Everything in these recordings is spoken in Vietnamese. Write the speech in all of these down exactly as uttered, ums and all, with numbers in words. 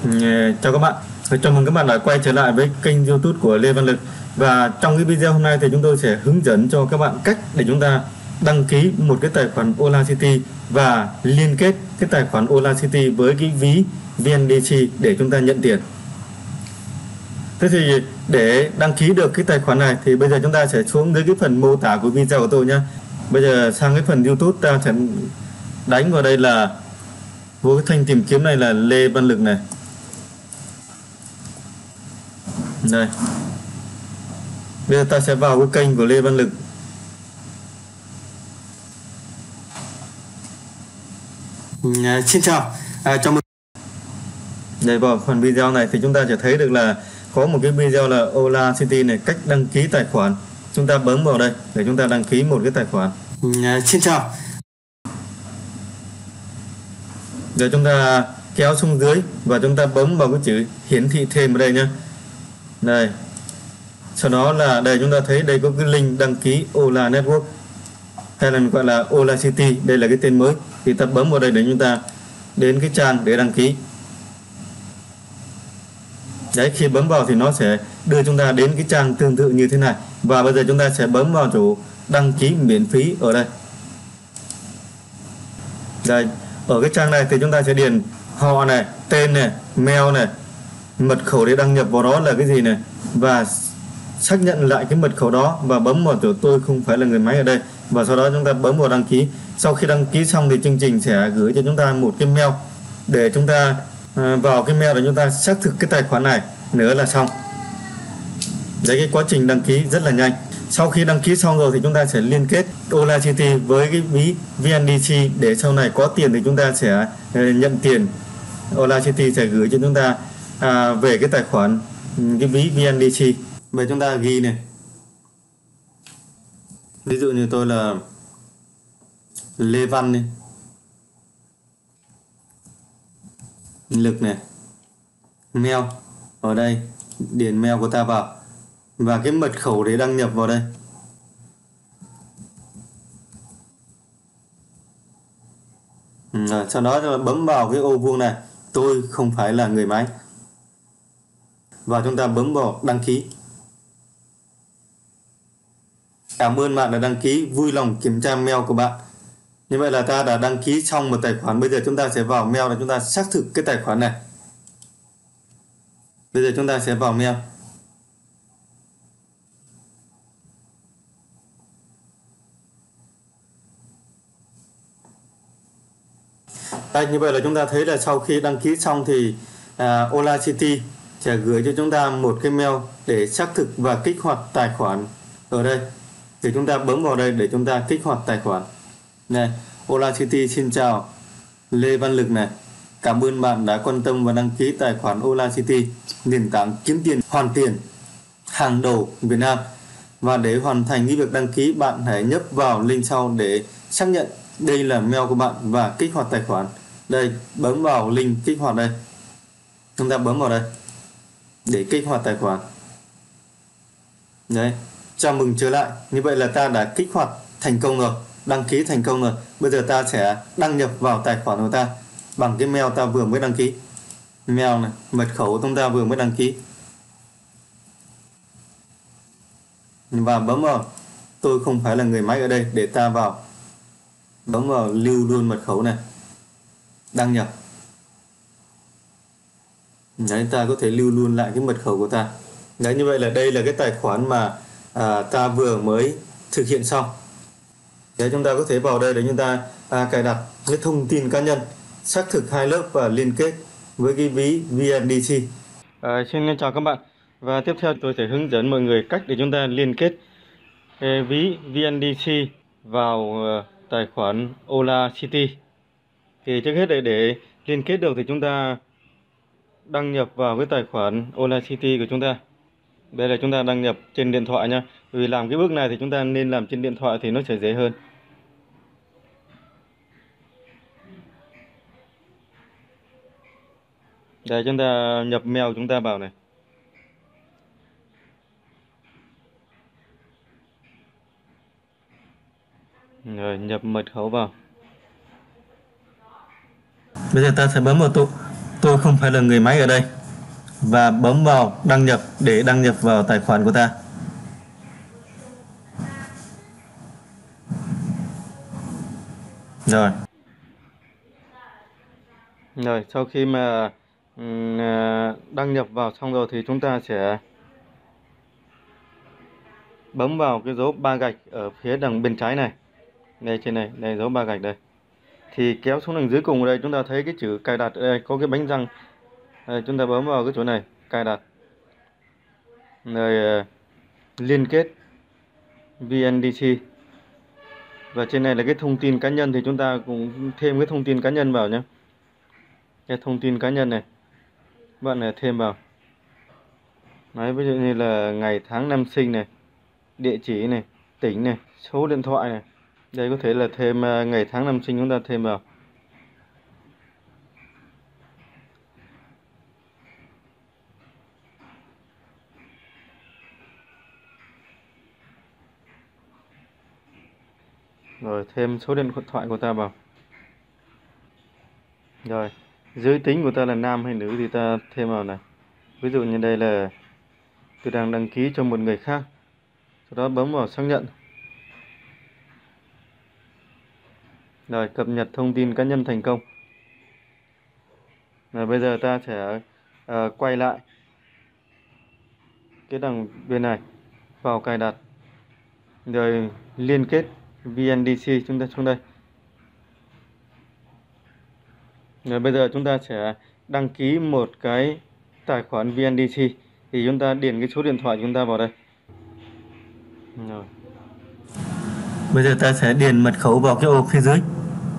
Ừ, chào các bạn, chào mừng các bạn đã quay trở lại với kênh YouTube của Lê Văn Lực. Và trong cái video hôm nay thì chúng tôi sẽ hướng dẫn cho các bạn cách để chúng ta đăng ký một cái tài khoản Audacity và liên kết cái tài khoản Audacity với cái ví vê en đê xê để chúng ta nhận tiền. Thế thì để đăng ký được cái tài khoản này thì bây giờ chúng ta sẽ xuống dưới cái phần mô tả của video của tôi nhé. Bây giờ sang cái phần YouTube, ta sẽ đánh vào đây là vô cái thanh tìm kiếm này là Lê Văn Lực này. Đây. Bây giờ ta sẽ vào cái kênh của Lê Văn Lực. À, xin chào. À, chào mừng. Đây, vào phần video này thì chúng ta sẽ thấy được là có một cái video là Audacity này, cách đăng ký tài khoản. Chúng ta bấm vào đây để chúng ta đăng ký một cái tài khoản. À, xin chào. Rồi chúng ta kéo xuống dưới và chúng ta bấm vào cái chữ hiển thị thêm ở đây nhé. Đây. Sau đó là đây chúng ta thấy đây có cái link đăng ký Ola Network, hay là gọi là Audacity, đây là cái tên mới. Thì ta bấm vào đây để chúng ta đến cái trang để đăng ký. Đấy, khi bấm vào thì nó sẽ đưa chúng ta đến cái trang tương tự như thế này. Và bây giờ chúng ta sẽ bấm vào chỗ đăng ký miễn phí ở đây. Đây, ở cái trang này thì chúng ta sẽ điền họ này, tên này, mail này, mật khẩu để đăng nhập vào đó là cái gì này, và xác nhận lại cái mật khẩu đó và bấm vào chỗ tôi không phải là người máy ở đây, và sau đó chúng ta bấm vào đăng ký. Sau khi đăng ký xong thì chương trình sẽ gửi cho chúng ta một cái mail để chúng ta à, vào cái mail để chúng ta xác thực cái tài khoản này nữa là xong. Đấy, cái quá trình đăng ký rất là nhanh. Sau khi đăng ký xong rồi thì chúng ta sẽ liên kết Audacity với cái ví vê en đê xê để sau này có tiền thì chúng ta sẽ nhận tiền. Audacity sẽ gửi cho chúng ta à, về cái tài khoản cái ví vê en đê xê. Vậy chúng ta ghi này, ví dụ như tôi là Lê Văn này, Lực này, mail ở đây, điền mail của ta vào và cái mật khẩu để đăng nhập vào đây. Rồi, sau đó bấm vào cái ô vuông này, tôi không phải là người máy, và chúng ta bấm vào đăng ký. Cảm ơn bạn đã đăng ký, vui lòng kiểm tra mail của bạn. Như vậy là ta đã đăng ký xong một tài khoản. Bây giờ chúng ta sẽ vào mail để chúng ta xác thực cái tài khoản này. Bây giờ chúng ta sẽ vào mail. Đây, như vậy là chúng ta thấy là sau khi đăng ký xong thì uh, Audacity sẽ gửi cho chúng ta một cái mail để xác thực và kích hoạt tài khoản ở đây. Thì chúng ta bấm vào đây để chúng ta kích hoạt tài khoản. Này, Audacity xin chào, Lê Văn Lực này. Cảm ơn bạn đã quan tâm và đăng ký tài khoản Audacity, nền tảng kiếm tiền hoàn tiền hàng đầu Việt Nam. Và để hoàn thành cái việc đăng ký, bạn hãy nhấp vào link sau để xác nhận đây là mail của bạn và kích hoạt tài khoản. Đây, bấm vào link kích hoạt đây. Chúng ta bấm vào đây để kích hoạt tài khoản. Đấy, chào mừng trở lại. Như vậy là ta đã kích hoạt thành công rồi, đăng ký thành công rồi. Bây giờ ta sẽ đăng nhập vào tài khoản của ta bằng cái mail ta vừa mới đăng ký. Mail này, mật khẩu chúng ta vừa mới đăng ký. Và bấm vào tôi không phải là người máy ở đây để ta vào. Bấm vào lưu luôn mật khẩu này, đăng nhập. Đấy, ta có thể lưu luôn lại cái mật khẩu của ta. Đấy, như vậy là đây là cái tài khoản mà à, ta vừa mới thực hiện xong. Đấy, chúng ta có thể vào đây để chúng ta à, cài đặt cái thông tin cá nhân, xác thực hai lớp và liên kết với cái ví vê en đê xê. À, xin chào các bạn. Và tiếp theo tôi sẽ hướng dẫn mọi người cách để chúng ta liên kết ví vê en đê xê vào tài khoản Audacity. Thì trước hết để, để liên kết được thì chúng ta đăng nhập vào cái tài khoản Audacity của chúng ta. Đây là chúng ta đăng nhập trên điện thoại nha. Vì làm cái bước này thì chúng ta nên làm trên điện thoại thì nó sẽ dễ hơn. Đây, chúng ta nhập mail chúng ta vào này. Rồi nhập mật khẩu vào. Bây giờ ta sẽ bấm vào tôi tôi không phải là người máy ở đây, và bấm vào đăng nhập để đăng nhập vào tài khoản của ta. Rồi. Rồi, sau khi mà um, đăng nhập vào xong rồi thì chúng ta sẽ bấm vào cái dấu ba gạch ở phía đằng bên trái này. Đây trên này, đây dấu ba gạch đây. Thì kéo xuống đằng dưới cùng ở đây chúng ta thấy cái chữ cài đặt ở đây, có cái bánh răng. Đây, chúng ta bấm vào cái chỗ này, cài đặt. Rồi uh, liên kết vê en đê xê. Và trên này là cái thông tin cá nhân thì chúng ta cũng thêm cái thông tin cá nhân vào nhé. Cái thông tin cá nhân này bạn này thêm vào. Đấy, ví dụ như là ngày tháng năm sinh này, địa chỉ này, tỉnh này, số điện thoại này. Đây có thể là thêm ngày tháng năm sinh chúng ta thêm vào. Rồi thêm số điện thoại của ta vào. Rồi, giới tính của ta là nam hay nữ thì ta thêm vào này. Ví dụ như đây là tôi đang đăng ký cho một người khác. Sau đó bấm vào xác nhận. Rồi, cập nhật thông tin cá nhân thành công. Rồi, bây giờ ta sẽ uh, quay lại cái đằng bên này, vào cài đặt. Rồi liên kết vê en đê xê chúng ta xuống đây. Rồi bây giờ chúng ta sẽ đăng ký một cái tài khoản vê en đê xê. Thì chúng ta điền cái số điện thoại chúng ta vào đây. Rồi. Bây giờ ta sẽ điền mật khẩu vào cái ô phía dưới.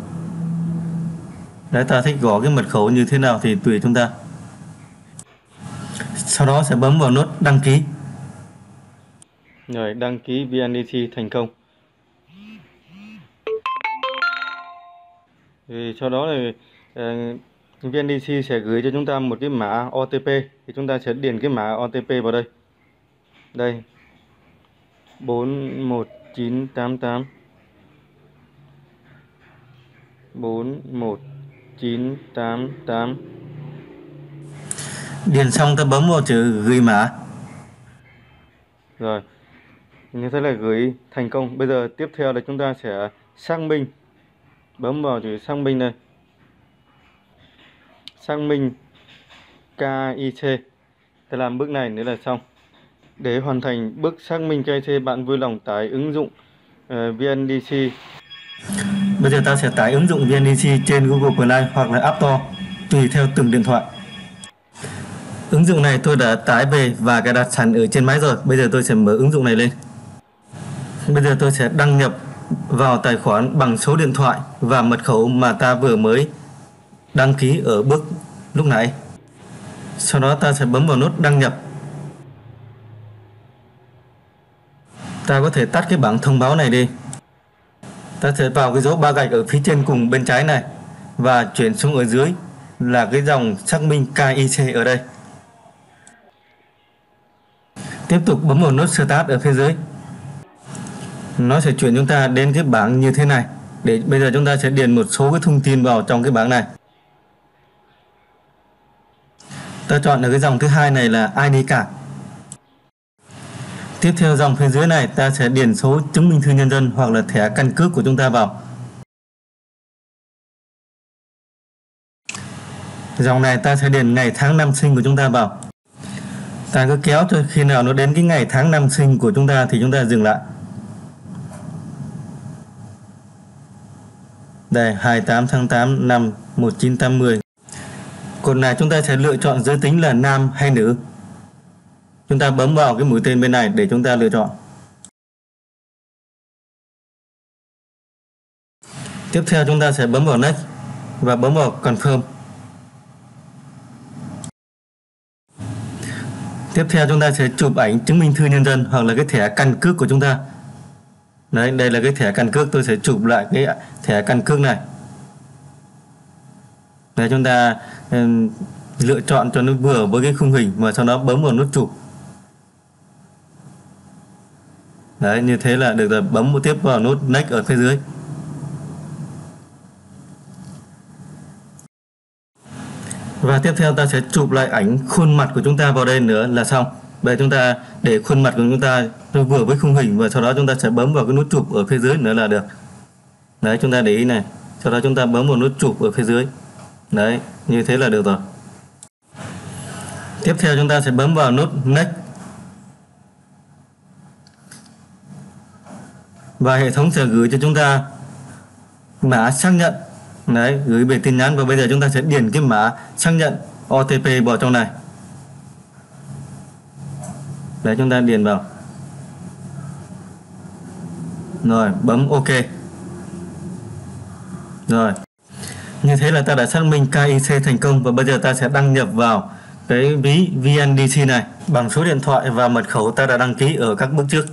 Đấy, ta thích gõ cái mật khẩu như thế nào thì tùy chúng ta. Sau đó sẽ bấm vào nút đăng ký. Rồi, đăng ký vê en đê xê thành công. Thì sau đó thì uh, vê en đê xê sẽ gửi cho chúng ta một cái mã ô tê pê. Thì chúng ta sẽ điền cái mã ô tê pê vào đây. Đây, bốn một chín tám tám bốn một chín tám tám. Điền xong ta bấm vào chữ gửi mã. Rồi, như thế là gửi thành công. Bây giờ tiếp theo là chúng ta sẽ xác minh. Bấm vào chữ xác minh đây. Xác minh ca i xê. Ta làm bước này nữa là xong. Để hoàn thành bước xác minh ca i xê, bạn vui lòng tải ứng dụng uh, vê en đê xê. Bây giờ ta sẽ tải ứng dụng vê en đê xê trên Google Play hoặc là App Store, tùy theo từng điện thoại. Ứng dụng này tôi đã tải về và cài đặt sẵn ở trên máy rồi. Bây giờ tôi sẽ mở ứng dụng này lên. Bây giờ tôi sẽ đăng nhập vào tài khoản bằng số điện thoại và mật khẩu mà ta vừa mới đăng ký ở bước lúc nãy. Sau đó ta sẽ bấm vào nút đăng nhập. Ta có thể tắt cái bảng thông báo này đi. Ta sẽ vào cái dấu ba gạch ở phía trên cùng bên trái này và chuyển xuống ở dưới là cái dòng xác minh ca i xê ở đây. Tiếp tục bấm vào nút Start ở phía dưới. Nó sẽ chuyển chúng ta đến cái bảng như thế này. Để bây giờ chúng ta sẽ điền một số cái thông tin vào trong cái bảng này. Ta chọn ở cái dòng thứ hai này là i đê card. Tiếp theo dòng phía dưới này ta sẽ điền số chứng minh thư nhân dân hoặc là thẻ căn cước của chúng ta vào. Dòng này ta sẽ điền ngày tháng năm sinh của chúng ta vào. Ta cứ kéo cho khi nào nó đến cái ngày tháng năm sinh của chúng ta thì chúng ta dừng lại. Đây, hai mươi tám tháng tám năm một nghìn chín trăm tám mươi. Còn này chúng ta sẽ lựa chọn giới tính là nam hay nữ. Chúng ta bấm vào cái mũi tên bên này để chúng ta lựa chọn. Tiếp theo chúng ta sẽ bấm vào Next và bấm vào Confirm. Tiếp theo chúng ta sẽ chụp ảnh chứng minh thư nhân dân hoặc là cái thẻ căn cước của chúng ta. Đấy, đây là cái thẻ căn cước, tôi sẽ chụp lại cái thẻ căn cước này. Đấy, chúng ta um, lựa chọn cho nó vừa với cái khung hình và sau đó bấm vào nút chụp. Đấy, như thế là được rồi, bấm một tiếp vào nút Next ở phía dưới. Và tiếp theo ta sẽ chụp lại ảnh khuôn mặt của chúng ta vào đây nữa là xong. Đây chúng ta để khuôn mặt của chúng ta vừa với khung hình, và sau đó chúng ta sẽ bấm vào cái nút chụp ở phía dưới nữa là được. Đấy, chúng ta để ý này, sau đó chúng ta bấm vào nút chụp ở phía dưới. Đấy, như thế là được rồi. Tiếp theo chúng ta sẽ bấm vào nút Next. Và hệ thống sẽ gửi cho chúng ta mã xác nhận. Đấy, gửi về tin nhắn, và bây giờ chúng ta sẽ điền cái mã xác nhận O T P vào trong này. Đấy, chúng ta điền vào. Rồi, bấm OK. Rồi. Như thế là ta đã xác minh K I C thành công, và bây giờ ta sẽ đăng nhập vào cái ví vê en đê xê này bằng số điện thoại và mật khẩu ta đã đăng ký ở các bước trước.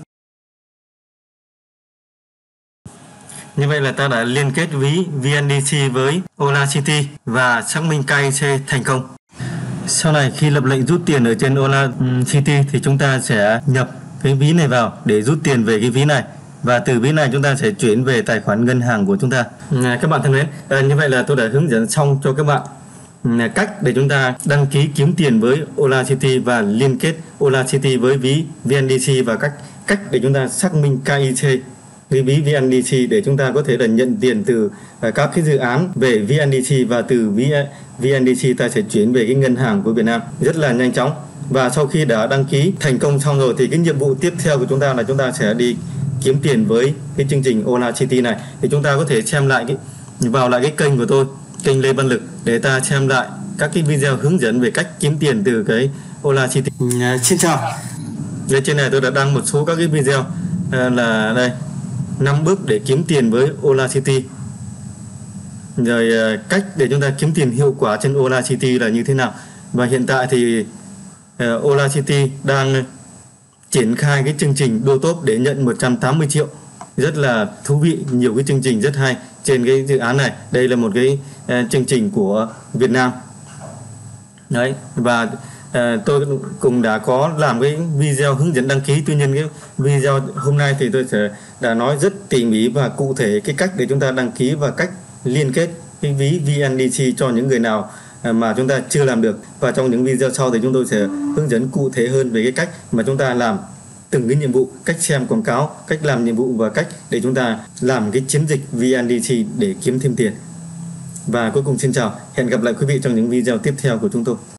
Như vậy là ta đã liên kết ví vê en đê xê với Audacity và xác minh K I C thành công. Sau này khi lập lệnh rút tiền ở trên Audacity thì chúng ta sẽ nhập cái ví này vào để rút tiền về cái ví này, và từ ví này chúng ta sẽ chuyển về tài khoản ngân hàng của chúng ta. À, các bạn thân mến, à, như vậy là tôi đã hướng dẫn xong cho các bạn à, cách để chúng ta đăng ký kiếm tiền với Audacity và liên kết Audacity với ví vê en đê xê, và cách cách để chúng ta xác minh K I C cái ví vê en đê xê để chúng ta có thể là nhận tiền từ uh, các cái dự án về vê en đê xê, và từ ví vê en đê xê ta sẽ chuyển về cái ngân hàng của Việt Nam rất là nhanh chóng. Và sau khi đã đăng ký thành công xong rồi thì cái nhiệm vụ tiếp theo của chúng ta là chúng ta sẽ đi kiếm tiền với cái chương trình Audacity này. Thì chúng ta có thể xem lại cái vào lại cái kênh của tôi, kênh Lê Văn Lực, để ta xem lại các cái video hướng dẫn về cách kiếm tiền từ cái Audacity. À, xin chào. Đây, trên này tôi đã đăng một số các cái video à, là đây năm bước để kiếm tiền với Audacity, rồi cách để chúng ta kiếm tiền hiệu quả trên Audacity là như thế nào. Và hiện tại thì uh, Audacity đang triển khai cái chương trình đô top để nhận một trăm tám mươi triệu, rất là thú vị, nhiều cái chương trình rất hay trên cái dự án này. Đây là một cái uh, chương trình của Việt Nam đấy, và À, tôi cũng đã có làm cái video hướng dẫn đăng ký. Tuy nhiên cái video hôm nay thì tôi sẽ đã nói rất tỉ mỉ và cụ thể cái cách để chúng ta đăng ký và cách liên kết cái ví vê en đê xê cho những người nào mà chúng ta chưa làm được. Và trong những video sau thì chúng tôi sẽ hướng dẫn cụ thể hơn về cái cách mà chúng ta làm từng cái nhiệm vụ, cách xem quảng cáo, cách làm nhiệm vụ, và cách để chúng ta làm cái chiến dịch vê en đê xê để kiếm thêm tiền. Và cuối cùng xin chào, hẹn gặp lại quý vị trong những video tiếp theo của chúng tôi.